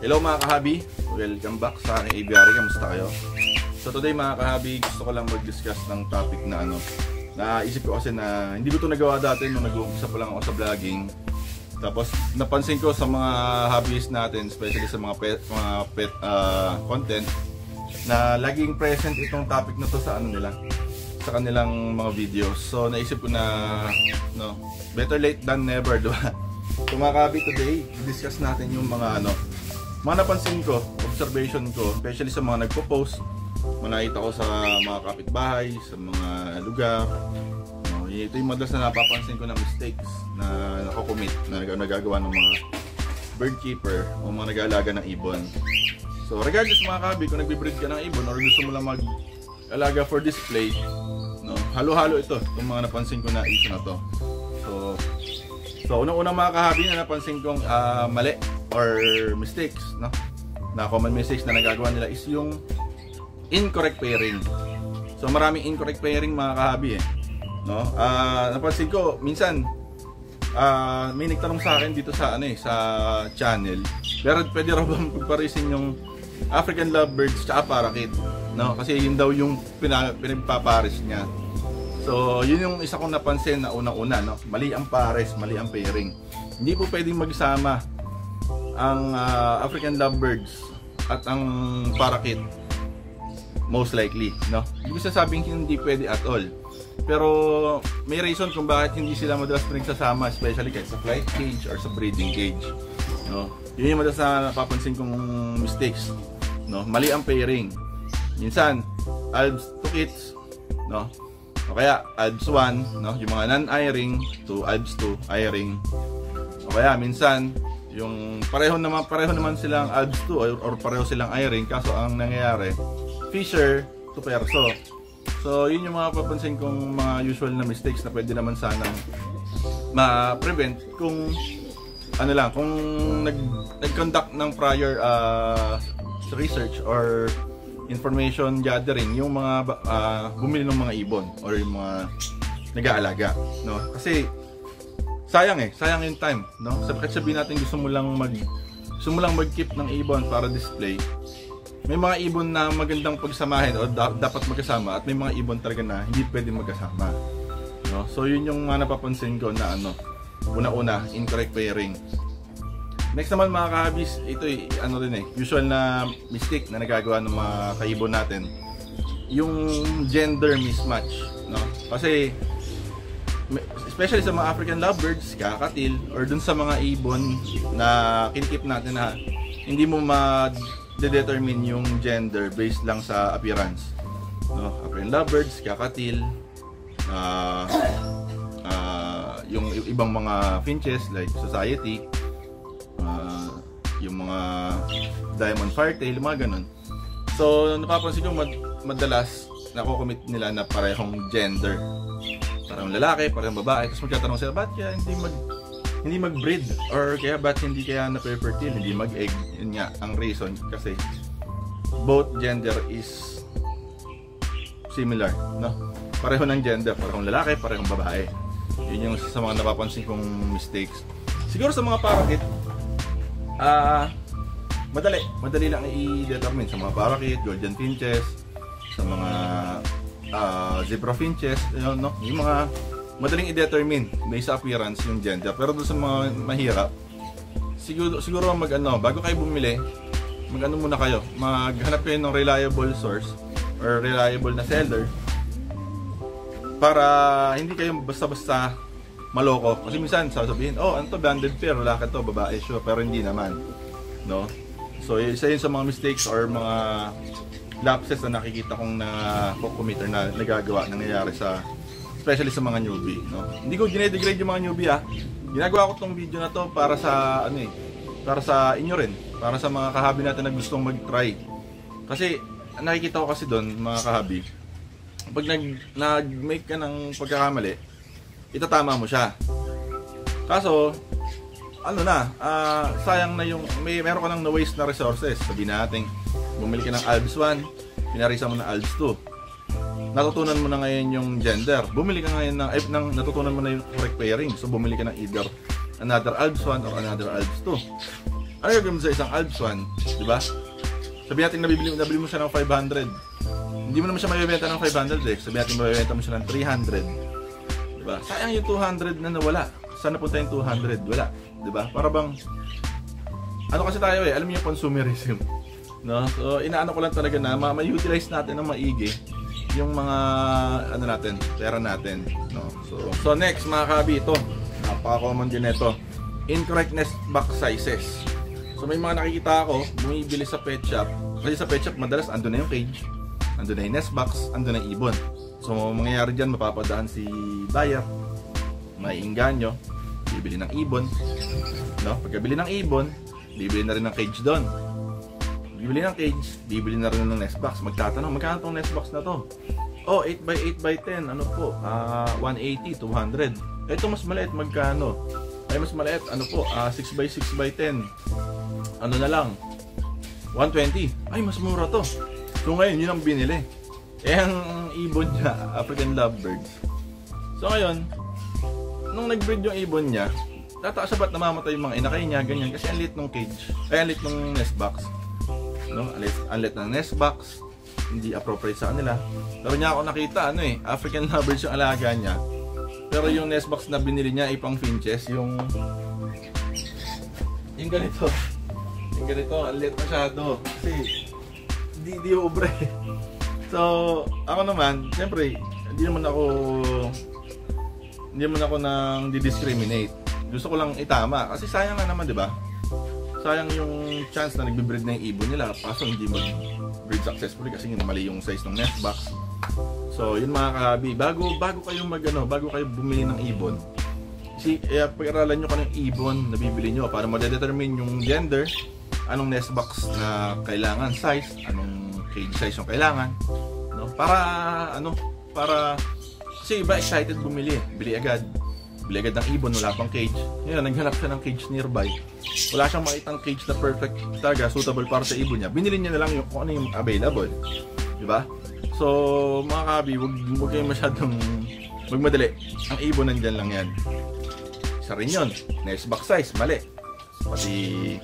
Hello mga kahabi, welcome back sa aking aviary. Kamusta kayo? So today mga kahabi, gusto ko lang mag-discuss ng topic na naisip ko kasi na hindi ko ito nagawa dati nung nag-uumpisa pa lang ako sa vlogging. Tapos napansin ko sa mga hobbies natin, especially sa mga pet content, na laging present itong topic na to sa sa kanilang mga videos. So naisip ko na better late than never, diba? So mga kahabi, today discuss natin yung mga napansin ko, observation ko, especially sa mga nagpo-post, nakita ko sa mga kapitbahay, sa mga lugar. Ito yung madalas na napapansin ko na mistakes na nakocommit, na nagagawa ng mga bird keeper o mga nag-aalaga ng ibon. So regardless mga kahabi, kung nagbe-breed ka ng ibon or gusto mo lang mag-alaga for display, halo-halo ito, itong mga napansin ko na issue na to. So unang-unang mga kahabi na napansin kong mali or mistakes, na common mistakes na nagagawa nila is yung incorrect pairing. So maraming incorrect pairing mga kahabi napansin ko minsan may nagtanong sa akin dito sa sa channel, pero pwede raw bang pagparisin yung African lovebirds tsaka parakeet, kasi yun daw yung pinagpapares niya. So yun yung isa kong napansin na unang-una, mali ang pares, mali ang pairing. Hindi po pwedeng magsama ang African lovebirds at ang parakeet, most likely, Hindi ko sasabing hindi pwede at all, pero may reason kung bakit hindi sila madalas pinagsasama, especially kahit sa flight cage or sa breeding cage, Yun yung madalas na napapansin kong mistakes, Mali ang pairing. Minsan albs to kits, o kaya albs 1, yung mga non-airing to albs 2 airing, o kaya minsan yung pareho naman silang albs 2 or pareho silang airing, kaso ang nangyayari fisher to perso. So yun yung mga papansin kong mga usual na mistakes na pwede naman sanang ma-prevent kung kung nag-conduct ng prior research or information gathering yung mga bumili ng mga ibon or yung mga nag-aalaga, kasi sayang yung time, Kahit sabihin natin gusto mo lang mag-keep ng ibon para display, may mga ibon na magandang pagsamahin o dapat magkasama, at may mga ibon talaga na hindi pwedeng magkasama, So yun yung mga napapansin ko na una-una, incorrect pairing. Next naman mga kahabis, ito usual na mistake na nagagawa ng mga kaibon natin, yung gender mismatch, Kasi especially sa mga African lovebirds, kakatil, or dun sa mga ibon na kinikip natin na hindi mo ma-determine yung gender based lang sa appearance, African lovebirds, kakatil, yung ibang mga finches like society, yung mga diamond firetail, mga ganun. So napapansin ko madalas nakocommit nila na parehong gender, parang lalaki, parang babae, tapos magtatanong sila, ba't kaya hindi mag-breed, or ba't hindi kaya na-fertile, hindi mag-egg? Yun nga ang reason, kasi both gender is similar, pareho ng gender, parehong lalaki, parehong babae. Yun yung sa mga napapansin kong mistakes. Siguro sa mga parakeet, madali lang i-determine sa mga parakeet, golden finches, sa mga zebra finches, yung mga madaling i-determine based sa appearance yung gender. Pero doon sa mga mahirap, siguro bago kayo bumili, muna kayo, maghanap kayo ng reliable source or reliable na seller, para hindi kayo basta-basta maloko. Kasi minsan sasabihin, ano to, banded pair, lalaki to, babae, sure, pero hindi naman, So isa yun sa mga mistakes or mga lapses na nakikita kong na-commit or na nagagawa, nangyayari especially sa mga newbie, Hindi ko gine-degrade yung mga newbie, Ginagawa ko tong video na to para sa para sa inyo rin, para sa mga kahabi natin na gustong mag-try. Kasi nakikita ko kasi doon, mga kahabi, pag nag-make ka ng pagkakamali, itatama mo siya. Kaso sayang na yung meron ka nang na-waste na resources. Sabihin natin, bumili ka ng albs 1, pinarisa mo ng albs 2. Natutunan mo na ngayon yung gender. Bumili ka ngayon natutunan mo na yung correct pairing. So bumili ka ng either another albs 1 or another albs 2. Ano gagawin mo sa isang Alps 1, di ba? Sabihin natin nabili mo siya ng 500. Hindi mo naman siya mabibenta ng 500 eh. Sabihin natin mabibenta mo siya ng 300. Di ba? Sayang yung 200 na nawala. Saan napunta yung 200? Wala. Di ba? Para bang, ano kasi tayo eh, alam niyo yung consumerism. No? So, inaano ko lang talaga na ma-utilize natin ng maigi yung mga, ano natin, pera natin. No? So next mga kabi, ito. Napaka-common din ito. Incorrect nest box sizes. So may mga nakikita ako, bumibili sa pet shop. Kasi sa pet shop, madalas andun na yung cage, andun na yung nest box, andun na yung ibon. So mangyayari dyan, mapapadaan si buyer, maiinganyo, bibili ng ibon. No? Pagkabili ng ibon, bibili na rin ng cage doon. Bibili ng cage, bibili na rin ng nest box. Magtatanong, magkano tong nest box na to? Oh, 8x8x10, ano po? 180, 200. Ito mas maliit, magkano? Ay mas maliit, ano po? 6x6x10. Ano na lang? 120. Ay, mas mura to. So ngayon, yun ang binili. Eh, ang ibon niya, African lovebirds. So ngayon, nung nag-breed yung ibon niya, tataas ba't namamatay yung mga inakay niya, ganyan. Kasi ang lit ng cage. Ay, ang lit ng nest box. No? Ang lit ng nest box. Hindi appropriate sa kanila. Pero niya ako nakita, ano eh, African lovebirds yung alaga niya. Pero yung nest box na binili niya ay pang finches, yung ganito. Yung ganito, ang lit masyado. Kasi, di ubre. So, ako naman, siyempre, hindi naman ako nang di-discriminate. Gusto ko lang itama. Kasi sayang nga naman, di ba? Sayang yung chance na nagbe-breed na yung ibon nila. Kaso hindi mag-breed successfully kasi mali yung size ng nest box. So, yun mga kahabi, bago kayo bumili ng ibon, pag-aralan nyo kanong ibon na bibili nyo para ma-determine yung gender, anong nest box na kailangan, size, anong cage size yung kailangan, no? Para kasi iba excited bumili, bili agad ng ibon, wala pang cage. Ngayon, naghanap siya ng cage nearby, wala siyang makitang cage na perfect talaga, suitable para sa ibon niya, binili niya na lang yung kung ano yung available, di ba? So, mga kabi, huwag kayong masyadong magmadali. Ang ibon nandyan lang yan. Isa rin yun. Nest box size, mali. Pati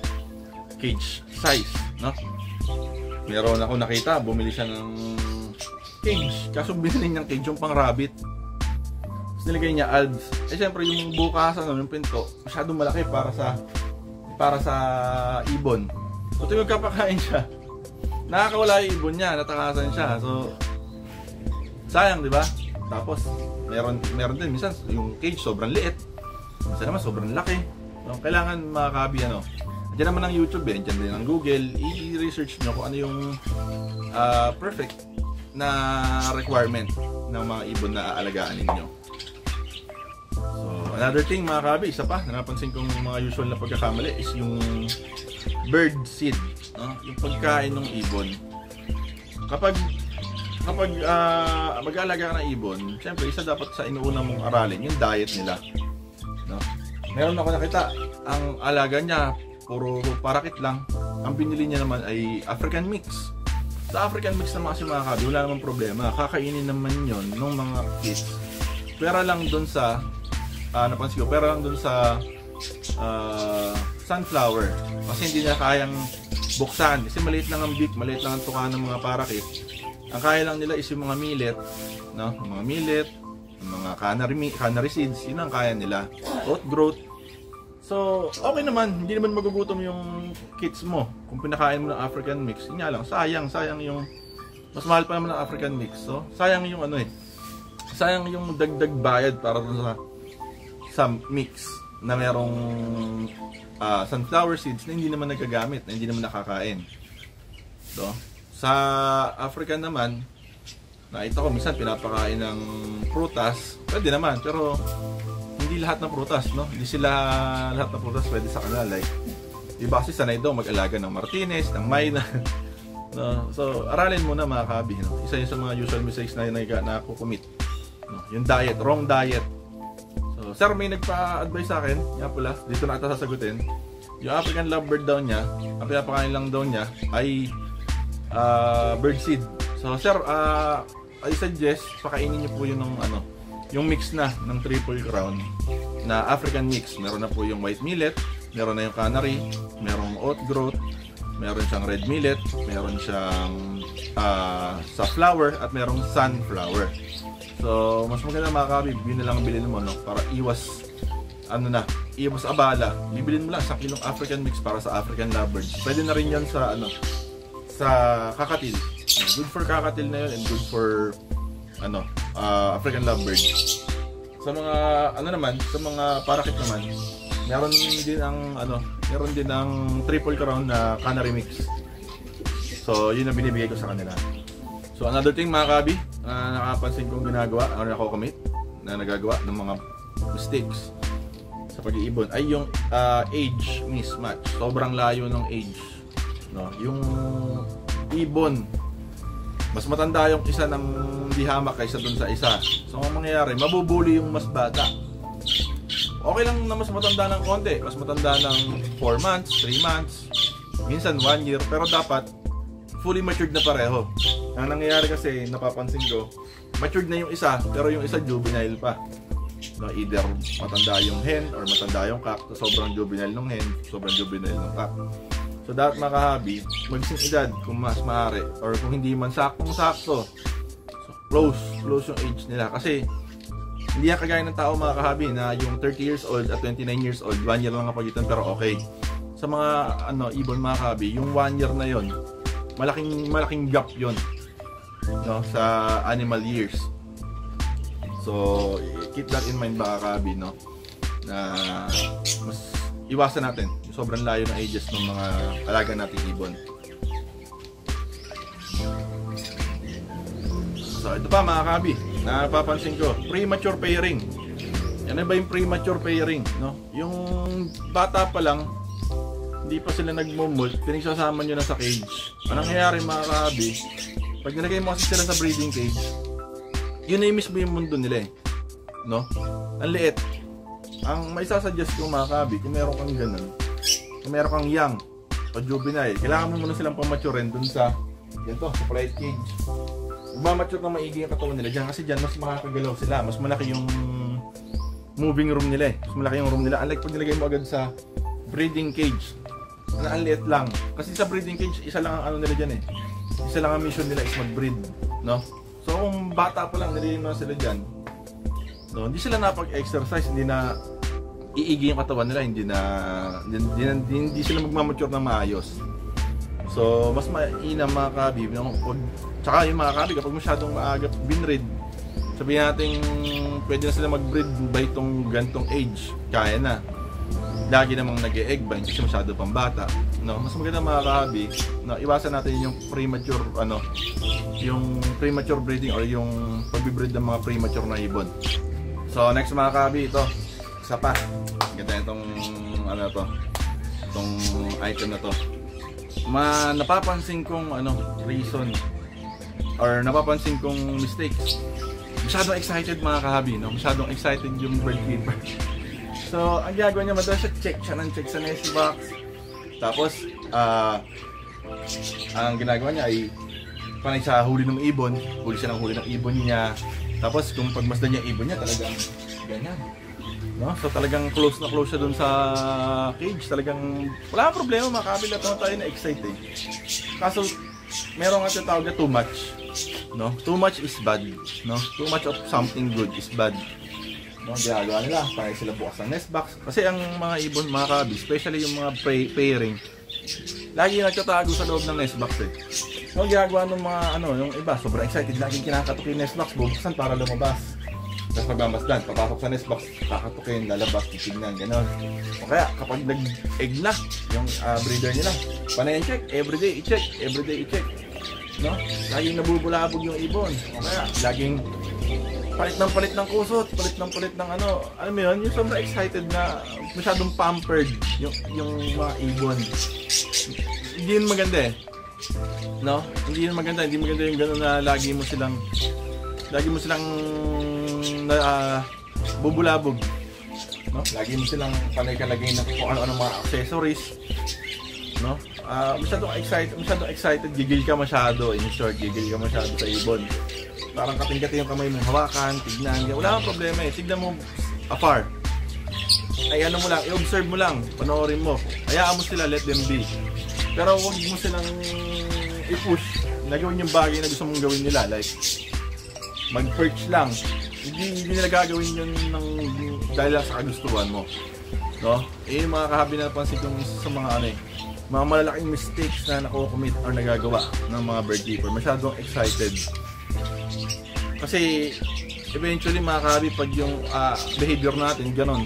cage size, no? Meron ako nakita, bumili siya ng cage. Kaso binili niyang cage yung pang rabbit. Tapos nilagay niya alves. Eh, syempre, yung bukasan, yung pinto, masyadong malaki para sa ibon. So, ito yung kapakain siya. Nakakawala yung ibon niya, natakasan siya. So, sayang, di ba? Tapos, meron din, minsan, yung cage sobrang liit. Minsan naman, sobrang laki. So, kailangan mga kabi, Diyan naman ang YouTube eh, diyan din ang Google. I-research nyo kung ano yung perfect na requirement ng mga ibon na aalagaan ninyo. So, another thing mga kabi, isa pa, napansin kong mga usual na pagkakamali is yung bird seed. Yung pagkain ng ibon. Kapag mag-aalaga ka ng ibon, syempre isa dapat sa inuuna mong aralin yung diet nila, no? Meron ako nakita, ang alaga niya puro parakit lang, ang binili niya naman ay African mix. Sa African mix naman kasi mga kabi, wala namang problema, kakainin naman yon ng mga kids. Pera lang dun sa napansin ko, pera lang dun sa sunflower, kasi hindi niya kayang buksan, kasi maliit lang ang beak, maliit lang ang tuka ng mga parakit. Ang kaya lang nila is yung mga millet, no? Mga millet, mga canary seeds, yun ang kaya nila. Oat growth. So, okay naman, hindi naman magugutom yung kids mo kung pinakain mo ng African mix. Yun nga lang, sayang yung mas mahal pa naman ng African mix. So, sayang yung sayang yung dagdag bayad para sa mix na merong sunflower seeds na hindi naman nagagamit, na hindi naman nakakain. So, sa African naman, nakita ko minsan pinapakain ng prutas, pwede naman, pero hindi lahat ng prutas, no? Hindi sila lahat ng prutas pwede sa kanila. Like, iba kasi sanay daw mag-alaga ng Martinez, ng Mayna. No? So, aralin mo na mga kabi, no? Isa yun sa mga usual mistakes na nakukumit. No? Yung diet, wrong diet. So, sir, may nagpa-advise sa akin, nga pala, dito na ata sasagutin. Yung African lovebird daw niya, ang pinapakain lang daw niya ay bird seed. So, sir, I suggest pakainin niyo po yun ng yung mix na ng Triple Crown na African mix. Meron na po yung white millet, Meron na yung canary, merong outgrowth, meron siyang red millet, meron siyang safflower, at merong sunflower. So, mas maganda mga kahabi, yun na lang bilhin mo, no? Para iwas abala. Bibilin mo lang sa kilong African mix para sa African lovebirds. Pwede na rin yan sa sa kakatil. Good for kakatil na yun and good for African lovebird. Sa mga sa mga parakeet naman, meron din ang triple crown na canary mix. So, yun ang binibigay ko sa kanila. So, another thing mga kabi, nakapansin kong ginagawa, nakakomit na nagagawa ng mga mistakes sa pag-iibon ay yung age mismatch. Sobrang layo ng age, no? Yung ibon, mas matanda yung isa ng dihamak kaysa dun sa isa. So, ang mangyayari, mabubuli yung mas bata. Okay lang na mas matanda ng konti, mas matanda ng 4 months, 3 months, minsan 1 year, pero dapat fully matured na pareho. Ang nangyayari kasi, napapansin ko, matured na yung isa, pero yung isa juvenile pa. No, either matanda yung hen or matanda yung cock. So, sobrang juvenile ng hen, sobrang juvenile ng cock. So, dapat mga kahabi, magsing edad kung mas maaari, or kung hindi man saktong-sakto. So, close yung age nila. Kasi, hindi yan kagaya ng tao mga kahabi na yung 30 years old at 29 years old, 1 year lang ang pagitan, pero okay. Sa mga ibon mga kahabi, yung 1 year na yon, malaking gap yon, no, sa animal years. So, keep that in mind baka kahabi, no, na mas iwasan natin yung sobrang layo ng ages ng mga alaga nating ibon. So, ito pa mga kahabi, napapansin ko, premature pairing. Ano ba yung premature pairing, no? Yung bata pa lang, hindi pa sila nagmo-molt, pinagsasama nyo na sa cage. Anong nangyayari mga kahabi, pag nilagay mo kasi sila sa breeding cage, yun na yung mismo yung mundo nila, no? Ang liit. Ang may sasuggest ko mga kahabi, kung meron kang ganun, kung meron kang young o juvenile, kailangan mo muna silang pamaturin dun sa ganito, sa polite cage. Magmamature na maigi yung katawan nila dyan, kasi dyan mas makakagalaw sila, mas malaki yung moving room nila, mas malaki yung room nila. Unlike pag nilagay mo agad sa breeding cage, ang liit lang. Kasi sa breeding cage, isa lang ang nila dyan isa lang ang mission nila is mag-breed, no? So kung bata pa lang nilagay mo sila dyan, no, hindi sila napag-exercise, hindi na iigi yung katawan nila, hindi sila magmamature na maayos. So mas mainam mga kahabi, tsaka yung mga kahabi, kapag masyadong maaga binread, sabihin natin pwede na sila mag-breed by itong gantong age, kaya na. Lagi namang nag-e-egg ba, hindi siya masyado pang bata, no? Mas maganda mga kahabi, no, iwasan natin yung premature yung premature breeding or yung pag-breed ng mga premature na ibon. So next mga kahabi, ito isa pa, ganda itong itong item na to. Napapansin kong reason or napapansin kong mistakes. Masyadong excited mga kahabi, no? Masyadong excited yung bird keeper. So, ang ginagawa niya, madalas siya check sa nest box. Tapos, ang ginagawa niya ay panay sa huli ng ibon. Huli siya ng huli ng ibon niya. Tapos, kung pagmasdan niya ibon niya, talagang ganyan. No? So, talagang close na close siya dun sa cage. Talagang, wala kang problema, makakabila tayo na excited. Kaso, merong nga tinatawag na too much. No? Too much is bad. No? Too much of something good is bad. No, ginagawa nila, panay sila bukas ng nest box. Kasi ang mga ibon, mga kahabi, especially yung mga pairing, lagi nagtatago sa loob ng nest box So, ginagawa ng mga yung iba, sobrang excited, lagi kinakatok yung nest box, bubuksan para lumabas. Tapos pagmamasdan, papasok sa nest box, kakatukin, lalabas, titignan, gano'n. O kaya, kapag nag-egg na yung breeder nila, panay check, everyday i-check. No? Laging nabubulabog yung ibon. O kaya, laging palit ng kusot, palit ng alam mo yun, yung sobrang excited na masyadong pampered yung mga ibon. Hindi yun maganda no? Hindi maganda yung gano'n na lagi mo silang bubulabog, no? Lagi mo silang panay-kalagay ng kung ano-ano mga accessories, no? Masyadong excited, gigil ka masyado, in short, gigil ka masyado sa ibon. Parang kating-kati yung kamay mo, hawakan, tignan, wala kang problema tignan mo afar. ay ano mo lang, i-observe mo lang, panoorin mo. Hayaan mo sila, let them be. Pero huwag mo silang i-push na gawin yung bagay na gusto mong gawin nila. Like, mag-perch lang. Hindi nila gagawin yun dahil lang sa kagustuhan mo. No? Eh, yung mga kahabi na napansin kong sa mga ano eh, mga malalaking mistakes na nakukomit or nagagawa ng mga bird keeper. Masyadong excited. Kasi, eventually mga kahabi, pag yung behavior natin, ganon,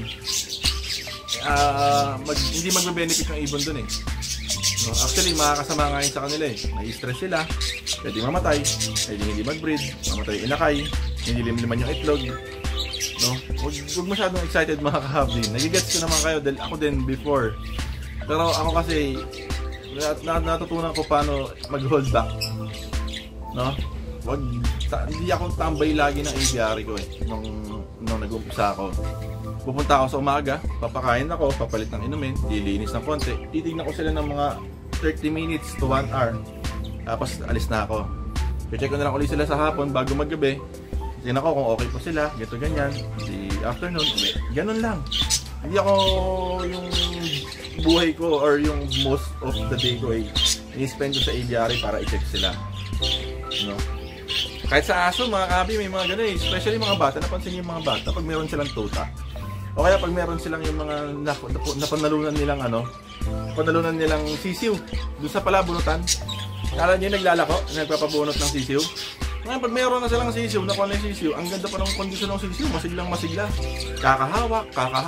hindi magbe-benefit yung ibon dun eh. No, actually, makakasama nga yun sa kanila eh. Nai-stress sila, pwede mamatay, pwede hindi mag-breed, mamatay yung inakay, hindi limliman yung itlog. No? Huwag masyadong excited mga kahabli. Nagigets ko naman kayo dahil ako din before. Pero ako kasi, natutunan ko paano mag-hold back. No? Hindi ako tambay lagi ng aviary ko eh, nung nag-umpisa ako. Pupunta ako sa umaga, papakain ako, papalit ng inumin, lilinis ng konti. Titignan ko sila ng mga 30 minutes to 1 hour. Tapos alis na ako. I-check ko na lang ulit sila sa hapon bago maggabi. Tingnan ko kung okay pa sila, ganito ganyan. Di afternoon, ulit. Ganun lang. Hindi ako yung buhay ko or yung most of the day ko ay i-spend ko sa aviary para i-check sila. No? Kahit sa aso, mga kabi, may mga gano'n eh. Especially mga bata, napansin yung mga bata pag meron silang tuta. O kaya pag meron silang yung mga napanalunan nilang panalunan nilang sisiw doon sa palabunutan. Kala niyo naglalako, nagpapabunot ng sisiw. Ngayon pag meron na silang sisiw, nakuha na yung sisiw, ang ganda pa ng kondisyon ng sisiw, masiglang masigla. Kakahawak,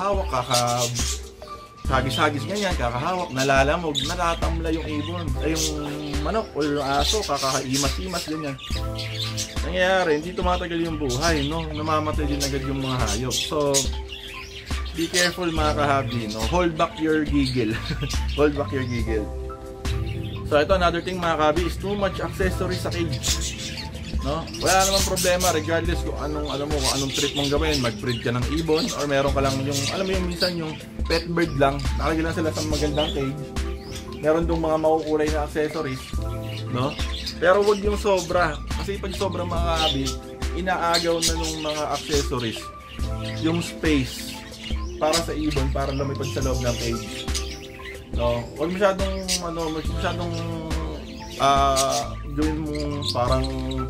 hagis-hagis ganyan, kakahawak, nalalamog, natatamla yung ibon, ay yung manok o yung aso, kakaimas-imas ganyan. Nangyayari, hindi tumatagal yung buhay, no? Namamatay din agad yung mga hayop. So, be careful mga kahabi, no? Hold back your giggle. Hold back your giggle. So ito, another thing mga kahabi is too much accessories sa cage. No? Wala namang problema regardless kung anong trip mong gawin, mag-breed ka ng ibon or meron ka lang yung, alam mo yung minsan yung pet bird lang, nakalagay lang sila sa magandang cage. Meron dong mga makukulay na accessories, no? Pero wag yung sobra, kasi pag sobra mga kahabi, inaagaw na nung mga accessories yung space para sa ibon, para lumipad sa loob ng cage. No, wag masyadong gawin mo parang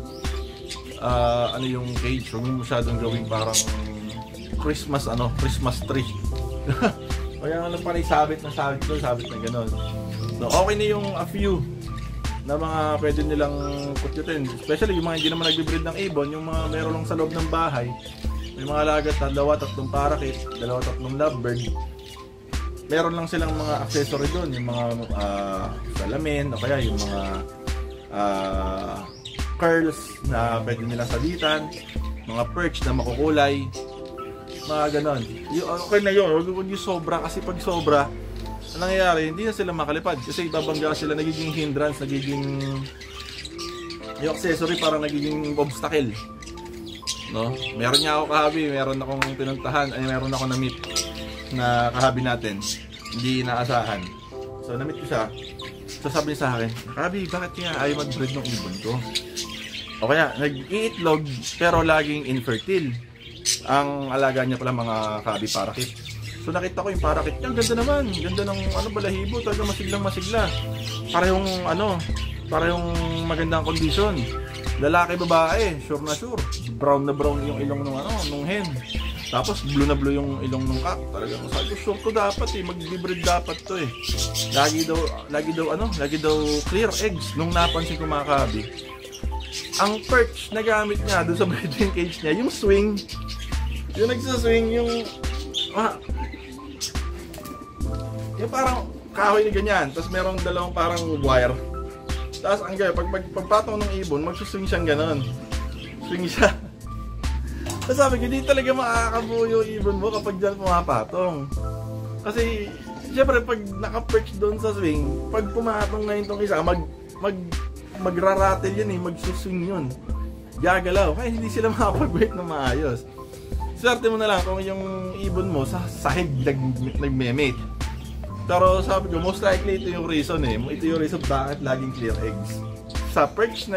yung cage, wag mo masyadong gawin parang Christmas tree. Kaya lang pa sabit na gano'n. No, okay na yung a few na mga pwede nilang kutyutin, especially yung mga hindi naman nagbe-breed ng ibon, yung mga meron lang sa loob ng bahay. May mga alaga, 2-3 parakeet, 2-3 lovebird. Meron lang silang mga accessory doon, yung mga salamin, o kaya yung mga curls na pwede nila sabitan, mga perch na makukulay, mga ganon. Okay na yun, huwag yung sobra, kasi pag sobra, ang nangyayari, hindi na sila makalipad kasi babangga sila, nagiging hindrance, yung accessory parang nagiging obstacle. No? Meron niya ako kahabi, meron akong pinuntahan, meron ako na-meet na kahabi natin, hindi inaasahan. So na-meet ko siya, so sabi niya sa akin, kahabi, bakit kaya ayaw mag-breed ng ibon ko? O kaya, nag-iitlog pero laging infertile. Ang alaga niya pala mga kahabi parakeet. So nakita ko yung parakeet niya, ganda naman, ganda ng balahibo, talaga masiglang masigla. Parehong magandang kondisyon. Lalaki, babae, sure na sure. Brown na brown yung ilong nung hen. Tapos blue na blue yung ilong nung cock. Talagang sabi ko, sure to dapat mag-breed dapat to eh. Lagi daw clear eggs nung napansin ko mga kahabi. Ang perch na gamit niya doon sa breeding cage niya, yung swing. Yung nagsaswing, yung parang kahoy na ganyan. Tapos merong dalawang parang wire. Tapos ang gaya, pagpatong ng ibon, magsuswing siyang ganon. Swing siya. Tapos sabi ko, hindi talaga makakabuo yung ibon mo kapag dyan pumapatong. Kasi, syempre, pag naka-perch doon sa swing, pag pumatong na yung isa, magra-rattle yun eh, magsuswing yun. Gagalaw, kaya hindi sila makapag-wait na maayos. Swerte mo na lang kung yung ibon mo sa sahig nagme-mate. Pero sabi ko, most likely ito yung reason eh. Ito yung reason bakit laging clear eggs. Sa perch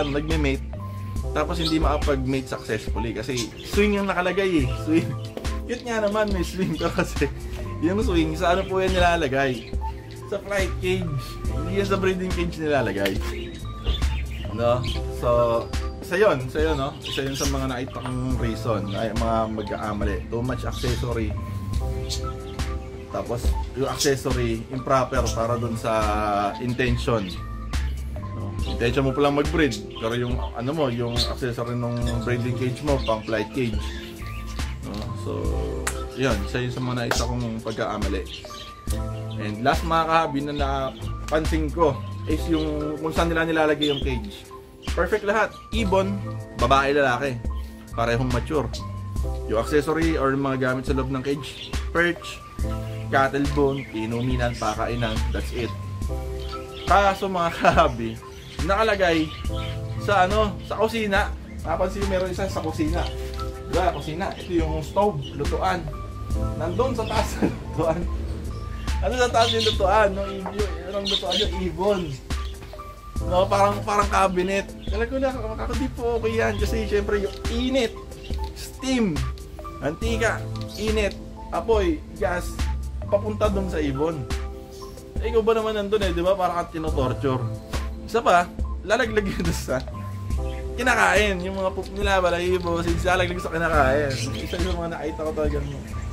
nagme-mate, tapos hindi makapag-mate successfully kasi swing yung nakalagay eh. Swing. Cute nga naman, may swing, pero kasi yung swing, sa ano po yan nilalagay? Sa flight cage. Hindi yan sa breeding cage nilalagay. No? So, isa yun, no? Isa yun sa mga nakita kong reason, ay mga mag-aamali. Too much accessory. Tapos, yung accessory, improper para dun sa intention. No? Intention mo palang mag-breed, pero yung, ano mo, yung accessory ng breeding cage mo, pang flight cage. No? So, yun, isa yun sa mga nakita kong pagkaamali. And last mga kahabi na napansin ko is yung kung saan nila nilalagay yung cage. Perfect lahat. Ibon, babae, lalaki. Parehong mature. Yung accessory or mga gamit sa loob ng cage, perch, cattle bone, inuminan, pakainan, that's it. Kaso mga kahabi, nakalagay sa ano, sa kusina. Napansin yung meron isa sa kusina. Diba, kusina. Ito yung stove, lutuan. Nandun sa taas ng lutuan. Ano sa taas yung lutuan? No? Yung lutuan yung ibon. No, parang cabinet. Kala ko na, ako di po okay yan. Kasi syempre yung init, steam, antika, init, apoy, gas, papunta dun sa ibon. Eh, ikaw ba naman nandun di ba? Parang at tinotorture. Isa pa, lalaglag yun sa kinakain. Yung mga poop nila, balahibo, lalaglag sa kinakain. Isa yung mga nakita ko talaga.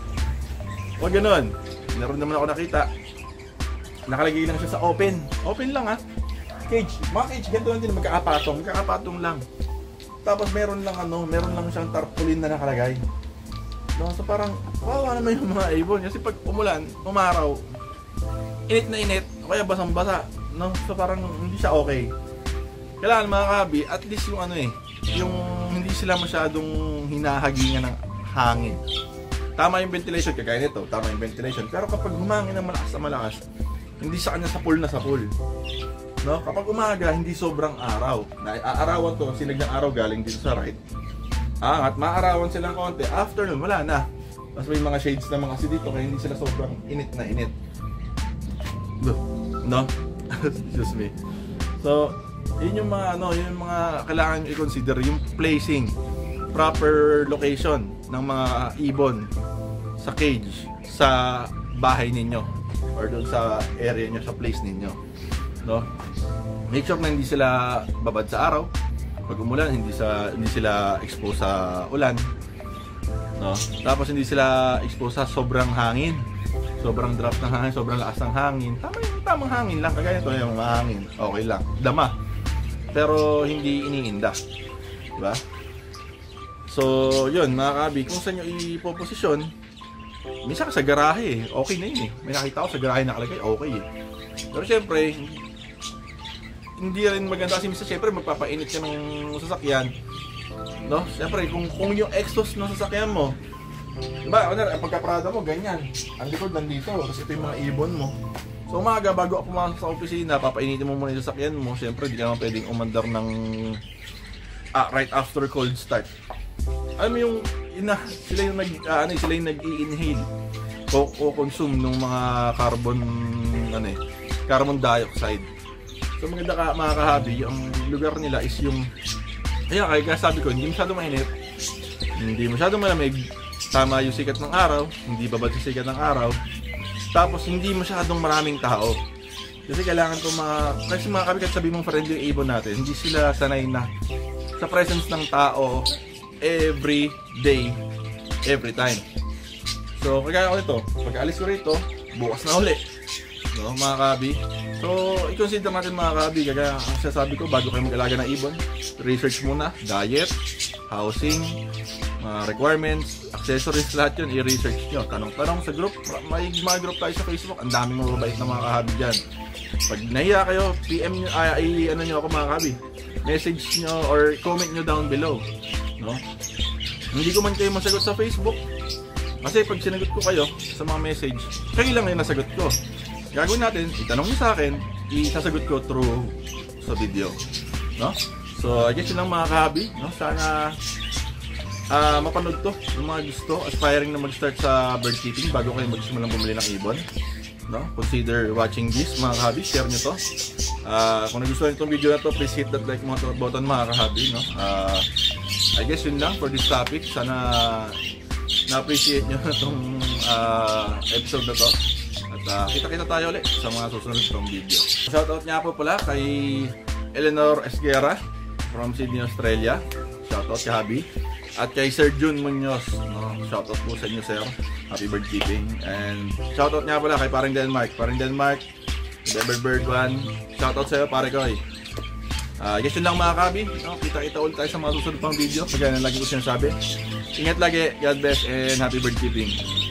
Huwag ganun. Meron naman ako nakita. Nakalagay lang siya sa open. Open lang cage. Mga cage, ganito lang din, magkakapatong lang. Tapos meron lang siyang tarpaulin na nakalagay. No, so parang, wawa naman yung mga ibon. Kasi pag umulan, umaraw, init na init, o kaya basang-basa. No, so parang hindi siya okay. Kailangan mga kahabi, at least yung yung hindi sila masyadong hinahagingan ng hangin. Tama yung ventilation, kagaya nito, tama yung ventilation. Pero kapag humangin ng malakas na malakas, hindi sa kanya sapul na sapul. No? Kapag umaga, hindi sobrang araw. Aarawan to, sinag ng araw galing dito sa right. At maarawan silang konti. Afternoon, wala na. Mas may mga shades naman kasi dito, kaya hindi sila sobrang init na init. No? Excuse me. So, yun yung mga, yung mga kailangan nyo i-consider, yung placing, proper location ng mga ibon sa cage, sa bahay ninyo or doon sa area nyo, sa place ninyo, no? Make sure na hindi sila babad sa araw. Pag umulan, hindi sila exposed sa ulan, no? Tapos hindi sila exposed sa sobrang hangin, sobrang draft ng hangin, sobrang lakas ng hangin. Tamang hangin lang, kagaya ito yung mahangin, okay lang, dama, pero hindi iniinda, diba? So, yun mga kabi, kung saan nyo ipoposisyon, minsan sa garahe, okay na yun . May nakita ko sa garahe nakalagay, okay . Pero syempre, hindi rin maganda kasi minsan syempre magpapainit ka ng sasakyan, no? Syempre, kung yung exhaust ng sasakyan mo, diba, pagka-Prada mo, ganyan, ang likod nandito, kasi ito yung mga ibon mo. So umaga, bago ako pumasok sa opisina, papainitin mo muna yung sasakyan mo. Syempre, di ka naman pwedeng umandar ng right after cold start. Alam mo yung sila yung nag-i-inhale o consume ng mga carbon dioxide. So maganda ka mga kahabi, ang lugar nila is yung kaya sabi ko, hindi masyadong mainit, hindi masyadong malamig, tama yung sikat ng araw, hindi babad sa sikat ng araw, tapos hindi masyadong maraming tao. Kasi kailangan ko kasi mga kabi, kahit sabi mong friendly yung ibon natin, hindi sila sanay na sa presence ng tao every day, every time. So, kagaya ko nito, pag-alis ko rito, bukas na uli. No, mga kabi. So, i-consider natin mga kabi, kagaya ang sasabi ko, bago kayo mag-alaga ng ibon, research muna, diet, housing, requirements, accessories, lahat yun, i-research nyo. Tanong-tanong sa group, may mga group tayo sa Facebook, ang daming mababait na mga kahabi dyan. Pag nahiya kayo, PM nyo, nyo ako mga kahabi. Message nyo or comment nyo down below. No? Hindi ko man kayo masagot sa Facebook. Kasi pag sinagot ko kayo sa mga message, kayo lang yung nasagot ko. Gagawin natin, itanong nyo sa akin, isasagot ko through sa video. No? So, I guess yun lang mga kahabi. No? Sana mapanood to yung mga gusto, aspiring na mag-start sa bird keeping bago kayo magsimulang bumili ng ibon. No? Consider watching this mga kahabi, share nyo to. Kung nagustuhan itong video na to, please hit that like button mga kahabi. No? I guess yun lang for this topic. Sana na-appreciate nyo itong episode na to. At kita-kita tayo ulit sa mga susunod pang video. Shoutout nga po pala kay Eleanor Esguera from Sydney, Australia. Shoutout kay Habi. At kay Sir Jun Munoz, no? Shoutout po sa inyo, sir. Happy bird keeping. And shoutout nga pala kay Paring Denmark. Paring Denmark, Bird One. Shoutout sa iyo, pare ko. Guys, yun lang mga kabi. No? Kita-kita ulit tayo sa mga susunod pang video. Kaya na lagi ko sinasabi. Ingat lagi, God bless, and happy bird keeping.